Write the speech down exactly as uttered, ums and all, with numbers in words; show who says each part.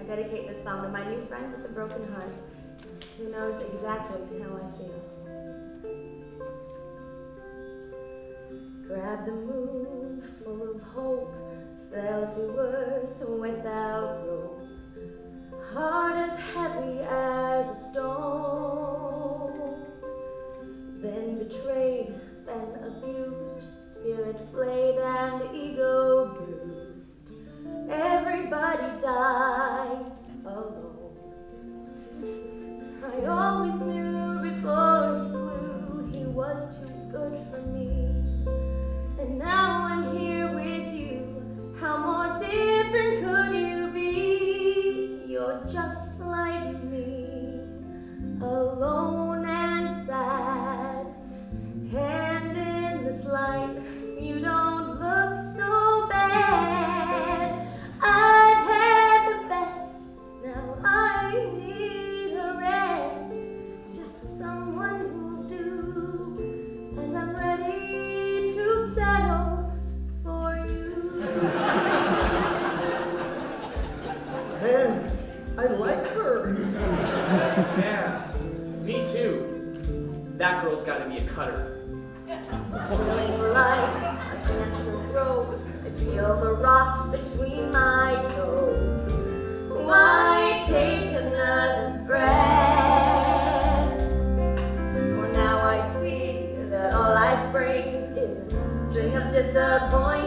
Speaker 1: dedicate this song to my new friend with a broken heart, who knows exactly how I feel. Grab the moon full of hope, fell to earth without rope. Heart as heavy as a stone. Been betrayed, been abused, spirit flayed and ego bruised. Everybody dies alone. I always knew before he flew he was too good for me. And now I'm here with you. How more different could you be? You're just like me, alone and sad. Hand in this light, you don't look so bad. I've had the best, now I need a rest. Just someone who'll do, and I'm ready to settle for you.
Speaker 2: Man, I like her.
Speaker 3: Yeah, me too. That girl's gotta be a cutter.
Speaker 1: Feeling like a cancer rose, I feel the rot between my toes. Why take another breath? For now I see that all life brings is a string of disappointments.